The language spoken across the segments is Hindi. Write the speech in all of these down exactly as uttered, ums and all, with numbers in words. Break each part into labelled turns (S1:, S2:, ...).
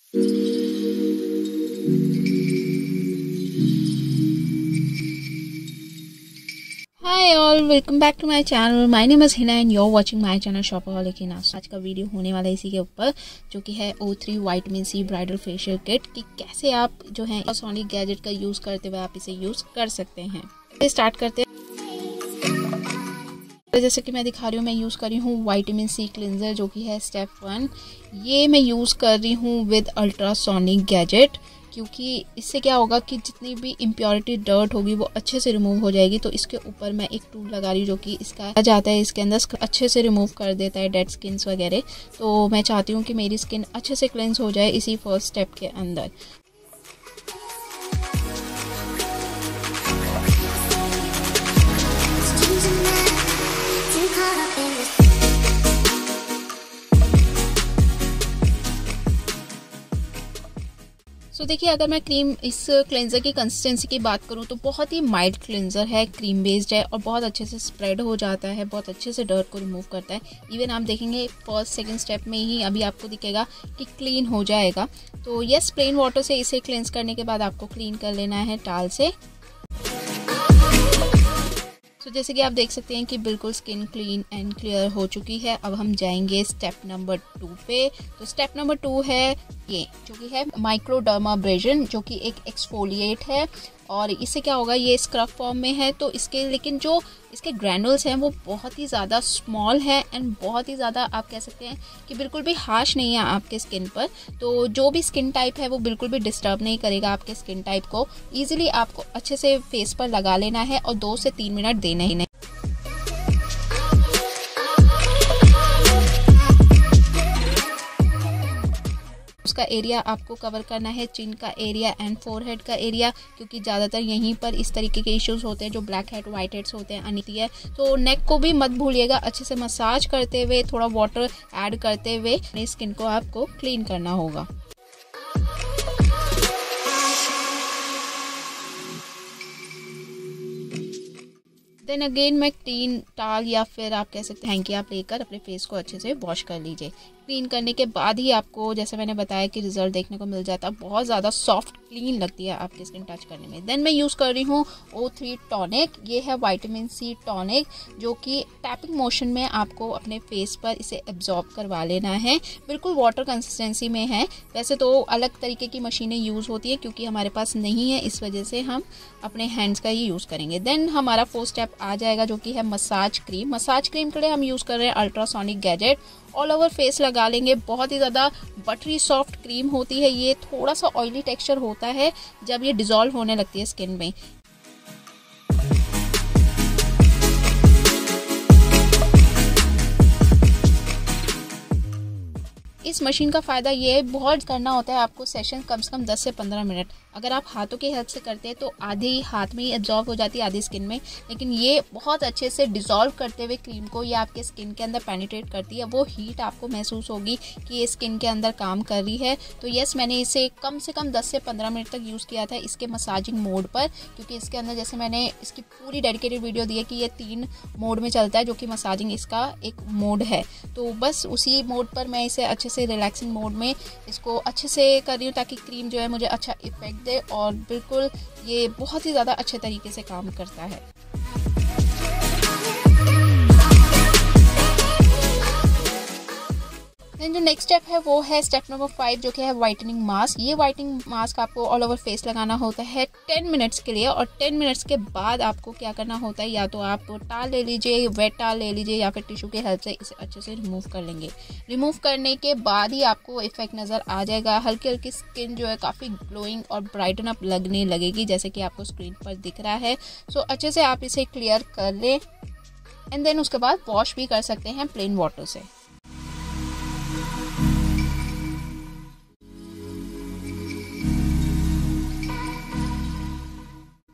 S1: Hi all, welcome back to my channel. My name is Hina and you're watching my channel shopaholic Hina. आज का वीडियो होने वाला है इसी के ऊपर, जो कि है O three vitamin C bridal facial kit कि कैसे आप जो है सोनिक गैजेट का यूज़ करते हुए आप इसे यूज़ कर सकते हैं। स्टार्ट करते हैं। जैसे कि मैं दिखा रही हूँ, मैं यूज़ कर रही हूँ विटामिन सी क्लिनजर, जो कि है स्टेप वन। ये मैं यूज़ कर रही हूँ विद अल्ट्रासोनिक गैजेट, क्योंकि इससे क्या होगा कि जितनी भी इम्प्योरिटी डर्ट होगी वो अच्छे से रिमूव हो जाएगी। तो इसके ऊपर मैं एक टूल लगा रही हूँ जो कि इसका जाता है इसके अंदर, अच्छे से रिमूव कर देता है डेड स्किन्स वगैरह। तो मैं चाहती हूँ कि मेरी स्किन अच्छे से क्लेंस हो जाए इसी फर्स्ट स्टेप के अंदर। तो देखिए, अगर मैं क्रीम इस क्लेंजर की कंसिस्टेंसी की बात करूं तो बहुत ही माइल्ड क्लेंजर है, क्रीम बेस्ड है और बहुत अच्छे से स्प्रेड हो जाता है, बहुत अच्छे से डर्ट को रिमूव करता है। इवन आप देखेंगे फर्स्ट सेकंड स्टेप में ही अभी आपको दिखेगा कि क्लीन हो जाएगा। तो यस, प्लेन वाटर से इसे क्लेंस करने के बाद आपको क्लीन कर लेना है टाल से। तो जैसे कि आप देख सकते हैं कि बिल्कुल स्किन क्लीन एंड क्लियर हो चुकी है। अब हम जाएंगे स्टेप नंबर टू पे। तो स्टेप नंबर टू है ये, जो कि है माइक्रोडर्माब्रेशन, जो कि एक एक्सफोलिएट है। और इससे क्या होगा, ये स्क्रब फॉर्म में है तो इसके लेकिन जो इसके ग्रैनुल्स हैं वो बहुत ही ज़्यादा स्मॉल है एंड बहुत ही ज़्यादा आप कह सकते हैं कि बिल्कुल भी हार्श नहीं है आपके स्किन पर। तो जो भी स्किन टाइप है वो बिल्कुल भी डिस्टर्ब नहीं करेगा आपके स्किन टाइप को। ईजिली आपको अच्छे से फेस पर लगा लेना है और दो से तीन मिनट देना ही नहीं। उसका एरिया आपको कवर करना है, चिन का एरिया एंड फोरहेड का एरिया, क्योंकि ज़्यादातर यहीं पर इस तरीके के इश्यूज होते हैं जो ब्लैक हेड वाइट हेड्स होते हैं आती है। तो नेक को भी मत भूलिएगा, अच्छे से मसाज करते हुए थोड़ा वाटर ऐड करते हुए अपनी स्किन को आपको क्लीन करना होगा। देन अगेन मैं क्लीन टाल या फिर आप कह सकते हैं हैंकी आप लेकर अपने फेस को अच्छे से वॉश कर लीजिए। क्लीन करने के बाद ही आपको, जैसे मैंने बताया, कि रिजल्ट देखने को मिल जाता है। बहुत ज़्यादा सॉफ्ट क्लीन लगती है आपकी स्किन टच करने में। देन मैं यूज़ कर रही हूँ ओ थ्री टॉनिक। ये है विटामिन सी टॉनिक, जो कि टैपिंग मोशन में आपको अपने फेस पर इसे एब्जॉर्ब करवा लेना है। बिल्कुल वाटर कंसिस्टेंसी में है। वैसे तो अलग तरीके की मशीनें यूज़ होती है, क्योंकि हमारे पास नहीं है, इस वजह से हम अपने हैंड्स का ही यूज़ करेंगे। देन हमारा फोर्थ स्टेप आ जाएगा, जो कि है मसाज क्रीम। मसाज क्रीम के लिए हम यूज़ कर रहे हैं ultrasonic gadget. All over face लगा लेंगे। बहुत ही ज़्यादा बटरी सॉफ्ट क्रीम होती है ये। थोड़ा सा ऑयली टेक्सचर होता है जब ये डिज़ोल्व होने लगती है स्किन में। इस मशीन का फ़ायदा ये है, बहुत करना होता है आपको सेशन कम से कम दस से पंद्रह मिनट। अगर आप हाथों की हेल्प से करते हैं तो आधी हाथ में ही एब्जॉर्ब हो जाती है, आधी स्किन में। लेकिन ये बहुत अच्छे से डिज़ोल्व करते हुए क्रीम को ये आपके स्किन के अंदर पेनिट्रेट करती है। वो हीट आपको महसूस होगी कि ये स्किन के अंदर काम कर रही है। तो यस, मैंने इसे कम से कम दस से पंद्रह मिनट तक यूज़ किया था इसके मसाजिंग मोड पर, क्योंकि इसके अंदर जैसे मैंने इसकी पूरी डेडिकेटेड वीडियो दी है कि ये तीन मोड में चलता है, जो कि मसाजिंग इसका एक मोड है। तो बस उसी मोड पर मैं इसे अच्छे से रिलैक्सिंग मोड में इसको अच्छे से कर रही हूँ, ताकि क्रीम जो है मुझे अच्छा इफेक्ट दे और बिल्कुल ये बहुत ही ज़्यादा अच्छे तरीके से काम करता है। देन जो नेक्स्ट स्टेप है वो है स्टेप नंबर फाइव, जो कि है वाइटनिंग मास्क। ये वाइटनिंग मास्क आपको ऑल ओवर फेस लगाना होता है टेन मिनट्स के लिए। और टेन मिनट्स के बाद आपको क्या करना होता है, या तो आप टाल ले लीजिए, वेट टाल ले लीजिए, या फिर टिश्यू की हेल्प से इसे अच्छे से रिमूव कर लेंगे। रिमूव करने के बाद ही आपको इफेक्ट नज़र आ जाएगा। हल्की हल्की स्किन जो है काफ़ी ग्लोइंग और ब्राइटन अप लगने लगेगी, जैसे कि आपको स्क्रीन पर दिख रहा है। सो अच्छे से आप इसे क्लियर कर लें एंड देन उसके बाद वॉश भी कर सकते हैं प्लेन वाटर से।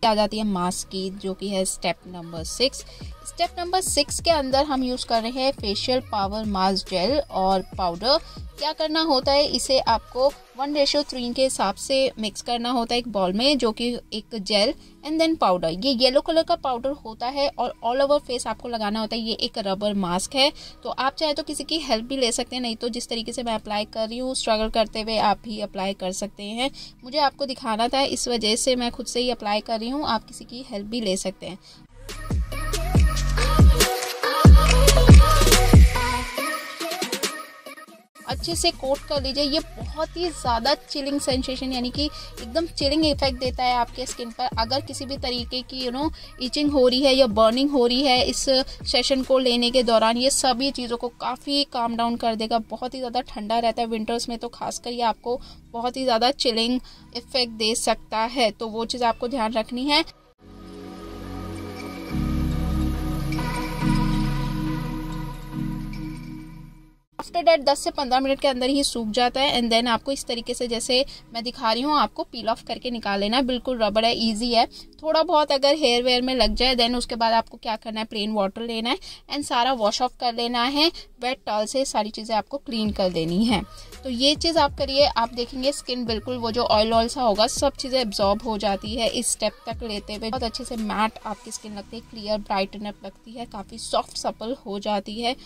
S1: आ जाती है मास्क की, जो कि है step number six. Step number six के अंदर हम यूज़ कर रहे हैं फेशियल पावर मास्क जेल और पाउडर। क्या करना होता है, इसे आपको वन रेशो थ्री के हिसाब से मिक्स करना होता है एक बॉल में, जो कि एक जेल एंड देन पाउडर। ये येलो कलर का पाउडर होता है और ऑल ओवर फेस आपको लगाना होता है। ये एक रबर मास्क है, तो आप चाहे तो किसी की हेल्प भी ले सकते हैं, नहीं तो जिस तरीके से मैं अप्लाई कर रही हूँ स्ट्रगल करते हुए आप भी अप्लाई कर सकते हैं। मुझे आपको दिखाना था, इस वजह से मैं खुद से ही अप्लाई कर रही हूँ, आप किसी की हेल्प भी ले सकते हैं। अच्छे से कोट कर लीजिए। ये बहुत ही ज़्यादा चिलिंग सेंसेशन यानी कि एकदम चिलिंग इफेक्ट देता है आपके स्किन पर। अगर किसी भी तरीके की यू नो इचिंग हो रही है या बर्निंग हो रही है इस सेशन को लेने के दौरान, ये सभी चीज़ों को काफ़ी काम डाउन कर देगा। बहुत ही ज़्यादा ठंडा रहता है विंटर्स में, तो खासकर ये आपको बहुत ही ज़्यादा चिलिंग इफेक्ट दे सकता है, तो वो चीज़ आपको ध्यान रखनी है। आफ्टर डेट दस से पंद्रह मिनट के अंदर ही सूख जाता है एंड देन आपको इस तरीके से जैसे मैं दिखा रही हूँ आपको पील ऑफ करके निकाल लेना है। बिल्कुल रबड़ है, इजी है। थोड़ा बहुत अगर हेयर वेयर में लग जाए देन उसके बाद आपको क्या करना है, प्लेन वाटर लेना है एंड सारा वॉश ऑफ कर लेना है। वेट टॉवल से सारी चीज़ें आपको क्लीन कर देनी है। तो ये चीज़ आप करिए, आप देखेंगे स्किन बिल्कुल वो जो ऑयल ऑयल सा होगा सब चीज़ें एब्जॉर्ब हो जाती है। इस स्टेप तक लेते हुए बहुत अच्छे से मैट आपकी स्किन लगती है, क्लियर ब्राइटन अप लगती है, काफ़ी सॉफ्ट सपल हो जाती है।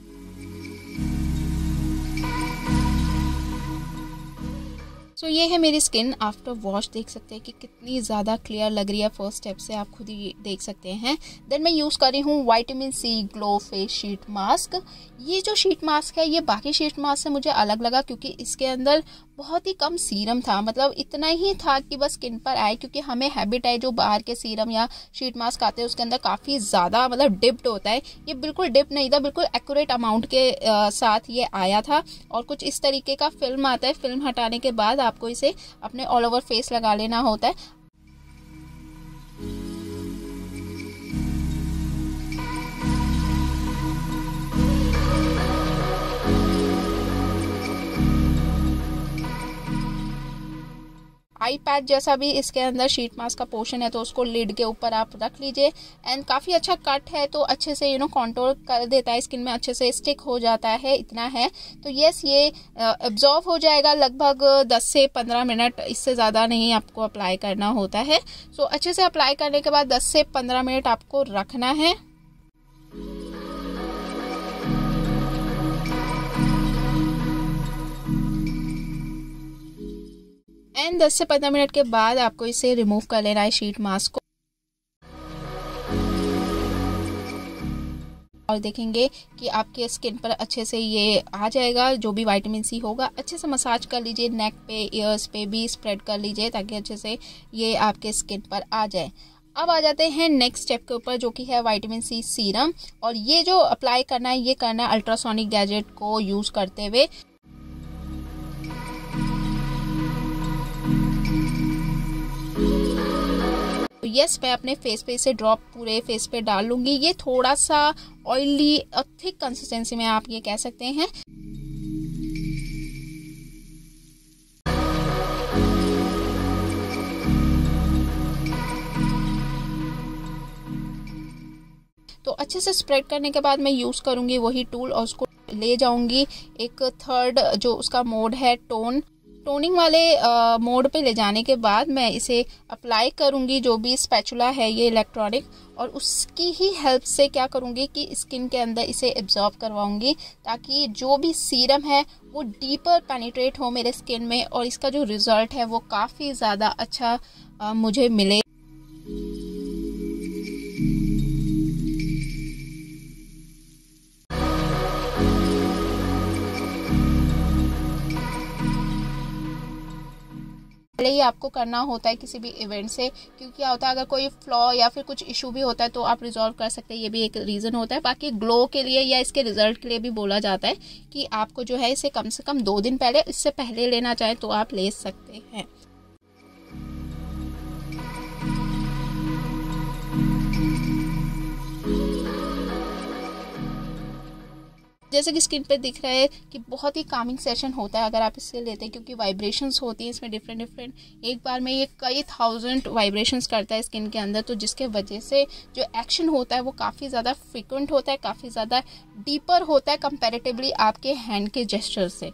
S1: सो so, ये है मेरी स्किन आफ्टर वॉश। देख सकते हैं कि कितनी ज़्यादा क्लियर लग रही है, फर्स्ट स्टेप से आप खुद ही देख सकते हैं। देन मैं यूज़ कर रही हूँ vitamin C glow face sheet mask. ये जो शीट मास्क है ये बाकी शीट मास्क से मुझे अलग लगा क्योंकि इसके अंदर बहुत ही कम सीरम था, मतलब इतना ही था कि बस स्किन पर आए, क्योंकि हमें हैबिट है जो बाहर के सीरम या शीट मास्क आते हैं उसके अंदर काफ़ी ज़्यादा मतलब डिप्ड होता है। ये बिल्कुल डिप नहीं था, बिल्कुल एक्यूरेट अमाउंट के आ, साथ ये आया था और कुछ इस तरीके का फिल्म आता है। फिल्म हटाने के बाद आपको इसे अपने ऑल ओवर फेस लगा लेना होता है। आई पैड जैसा भी इसके अंदर शीट मास्क का पोर्शन है, तो उसको लिड के ऊपर आप रख लीजिए एंड काफ़ी अच्छा कट है तो अच्छे से यू नो कॉन्टोर कर देता है, स्किन में अच्छे से स्टिक हो जाता है। इतना है तो यस ये एब्जॉर्ब हो जाएगा लगभग दस से पंद्रह मिनट, इससे ज़्यादा नहीं आपको अप्लाई करना होता है। सो अच्छे से अप्लाई करने के बाद दस से पंद्रह मिनट आपको रखना है। एंड दस से पंद्रह मिनट के बाद आपको इसे रिमूव कर लेना है शीट मास्क को, और देखेंगे कि आपके स्किन पर अच्छे से ये आ जाएगा जो भी विटामिन सी होगा। अच्छे से मसाज कर लीजिए, नेक पे ईयर्स पे भी स्प्रेड कर लीजिए ताकि अच्छे से ये आपके स्किन पर आ जाए। अब आ जाते हैं नेक्स्ट स्टेप के ऊपर जो कि है विटामिन सी सीरम, और ये जो अप्लाई करना है ये करना है अल्ट्रासोनिक गैजेट को यूज़ करते हुए। तो यस मैं अपने फेस पे इसे ड्रॉप पूरे फेस पे डाल लूँगी। ये थोड़ा सा ऑयली और थिक कंसिस्टेंसी में आप ये कह सकते हैं। तो अच्छे से स्प्रेड करने के बाद मैं यूज़ करूँगी वही टूल और उसको ले जाऊँगी एक थर्ड जो उसका मोड है टोन टोनिंग वाले मोड पे ले जाने के बाद मैं इसे अप्लाई करूँगी जो भी स्पैचुला है ये इलेक्ट्रॉनिक, और उसकी ही हेल्प से क्या करूँगी कि स्किन के अंदर इसे एब्जॉर्ब करवाऊँगी ताकि जो भी सीरम है वो डीपर पेनिट्रेट हो मेरे स्किन में और इसका जो रिज़ल्ट है वो काफ़ी ज़्यादा अच्छा आ, मुझे मिले। पहले ही आपको करना होता है किसी भी इवेंट से, क्योंकि क्या होता है अगर कोई फ्लॉ या फिर कुछ इशू भी होता है तो आप रिजॉल्व कर सकते हैं, ये भी एक रीज़न होता है। बाकी ग्लो के लिए या इसके रिजल्ट के लिए भी बोला जाता है कि आपको जो है इसे कम से कम दो दिन पहले, इससे पहले लेना चाहें तो आप ले सकते हैं। जैसे कि स्किन पे दिख रहा है कि बहुत ही कामिंग सेशन होता है अगर आप इससे लेते हैं, क्योंकि वाइब्रेशंस होती हैं इसमें डिफरेंट डिफरेंट। एक बार में ये कई थाउजेंड वाइब्रेशंस करता है स्किन के अंदर, तो जिसके वजह से जो एक्शन होता है वो काफ़ी ज़्यादा फ्रिक्वेंट होता है, काफ़ी ज़्यादा डीपर होता है कंपैरेटिवली आपके हैंड के जेस्चर से।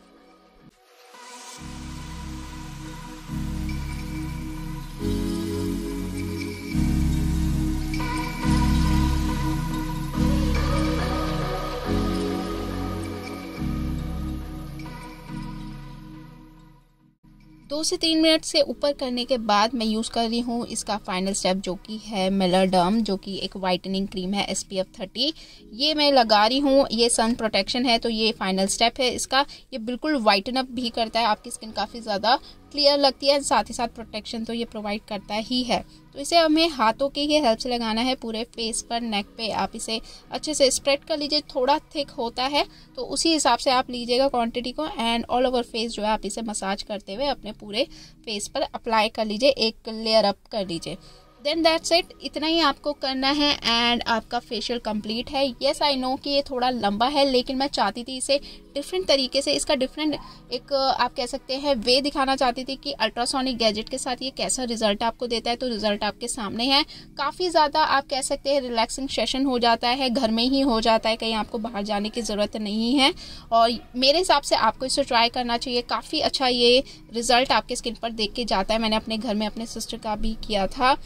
S1: दो से तीन मिनट से ऊपर करने के बाद मैं यूज़ कर रही हूँ इसका फाइनल स्टेप, जो कि है मेलाडर्म, जो कि एक वाइटनिंग क्रीम है एस पी एफ थर्टी। ये मैं लगा रही हूँ, ये सन प्रोटेक्शन है, तो ये फाइनल स्टेप है इसका। ये बिल्कुल वाइटन अप भी करता है, आपकी स्किन काफ़ी ज़्यादा क्लियर लगती है, साथ ही साथ प्रोटेक्शन तो ये प्रोवाइड करता ही है। तो इसे हमें हाथों की ही हेल्प से लगाना है पूरे फेस पर, नेक पे। आप इसे अच्छे से स्प्रेड कर लीजिए, थोड़ा थिक होता है तो उसी हिसाब से आप लीजिएगा क्वांटिटी को, एंड ऑल ओवर फेस जो है आप इसे मसाज करते हुए अपने पूरे फेस पर अप्लाई कर लीजिए, एक लेयर अप कर लीजिए। देन दैट्स इट, इतना ही आपको करना है एंड आपका फेशियल कंप्लीट है। येस आई नो कि ये थोड़ा लंबा है, लेकिन मैं चाहती थी इसे डिफरेंट तरीके से, इसका डिफरेंट एक आप कह सकते हैं वे दिखाना चाहती थी कि अल्ट्रासोनिक गैजेट के साथ ये कैसा रिजल्ट आपको देता है। तो रिजल्ट आपके सामने है, काफ़ी ज़्यादा आप कह सकते हैं रिलैक्सिंग सेशन हो जाता है, घर में ही हो जाता है, कहीं आपको बाहर जाने की ज़रूरत नहीं है। और मेरे हिसाब से आपको इसे ट्राई करना चाहिए, काफ़ी अच्छा ये रिजल्ट आपके स्किन पर देख के जाता है। मैंने अपने घर में अपने सिस्टर का भी किया था।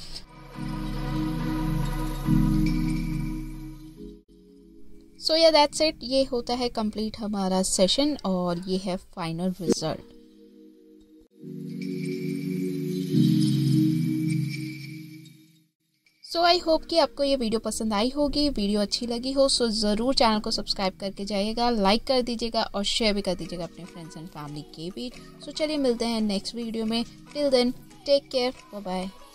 S1: सो या दैट्स इट, ये होता है कंप्लीट हमारा सेशन और ये है final result. So I hope कि आपको ये वीडियो पसंद आई होगी। वीडियो अच्छी लगी हो सो ज़रूर चैनल को सब्सक्राइब करके जाइएगा, लाइक कर दीजिएगा और शेयर भी कर दीजिएगा अपने फ्रेंड्स एंड फैमिली के बीच। सो चलिए मिलते हैं नेक्स्ट वीडियो में। Till then take care, bye bye.